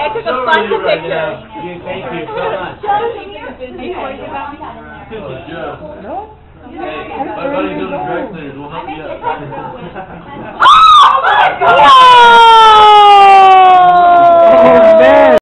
took a bunch of pictures. Thank you so much. No? Hey, my buddy's doing a dry cleaners. We'll help you out. Oh my God!